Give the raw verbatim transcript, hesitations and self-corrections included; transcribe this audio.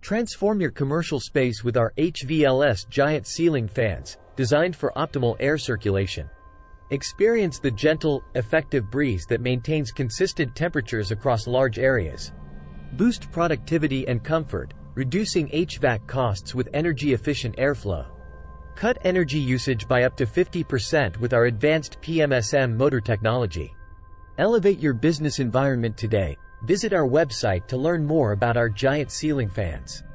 Transform your commercial space with our H V L S giant ceiling fans, designed for optimal air circulation. Experience the gentle, effective breeze that maintains consistent temperatures across large areas. Boost productivity and comfort, reducing H V A C costs with energy-efficient airflow. Cut energy usage by up to fifty percent with our advanced P M S M motor technology. Elevate your business environment today. Visit our website to learn more about our giant ceiling fans.